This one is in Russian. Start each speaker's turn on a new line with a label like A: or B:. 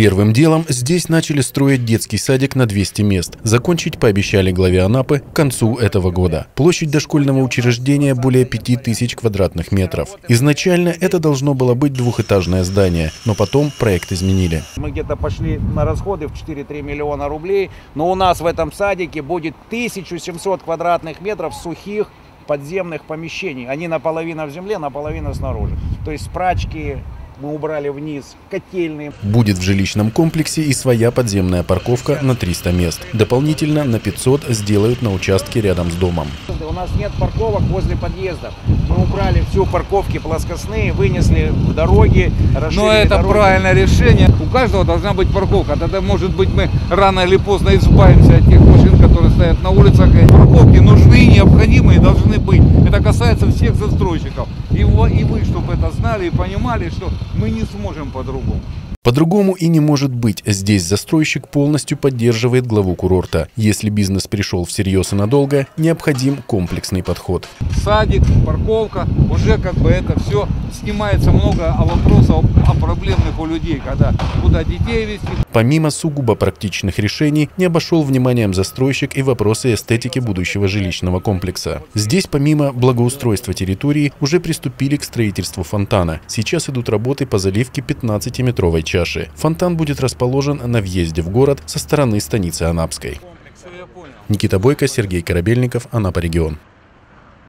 A: Первым делом здесь начали строить детский садик на 200 мест. Закончить пообещали главе Анапы к концу этого года. Площадь дошкольного учреждения более 5000 квадратных метров. Изначально это должно было быть двухэтажное здание, но потом проект изменили.
B: Мы где-то пошли на расходы в 4-3 миллиона рублей, но у нас в этом садике будет 1700 квадратных метров сухих подземных помещений. Они наполовину в земле, наполовину снаружи. То есть прачки мы убрали вниз, котельные.
A: Будет в жилищном комплексе и своя подземная парковка на 300 мест. Дополнительно на 500 сделают на участке рядом с домом.
B: У нас нет парковок возле подъездов. Мы убрали всю парковки плоскостные, вынесли в дороги, расширили.
C: Но это
B: дороги.
C: Правильное решение. У каждого должна быть парковка. Тогда, может быть, мы рано или поздно избавимся от тех машин, которые стоят на улицах. Парковки нужны, необходимы и должны быть. Это касается всех застройщиков. И вы, чтобы это знали и понимали, что мы не сможем по-другому.
A: По-другому и не может быть. Здесь застройщик полностью поддерживает главу курорта. Если бизнес пришел всерьез и надолго, необходим комплексный подход.
C: Садик, парковка, уже как бы это все снимается много вопросов о проблемных у людей, когда куда детей везти.
A: Помимо сугубо практичных решений, не обошел вниманием застройщик и вопросы эстетики будущего жилищного комплекса. Здесь помимо благоустройства территории уже приступили к строительству фонтана. Сейчас идут работы по заливке 15-метровой чаши. Фонтан будет расположен на въезде в город со стороны станицы Анапской. Никита Бойко, Сергей Корабельников, Анапа регион.